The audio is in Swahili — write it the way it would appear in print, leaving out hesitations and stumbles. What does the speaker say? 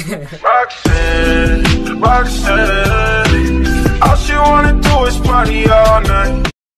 Roxanne, Roxanne, all she wanna do is party all night.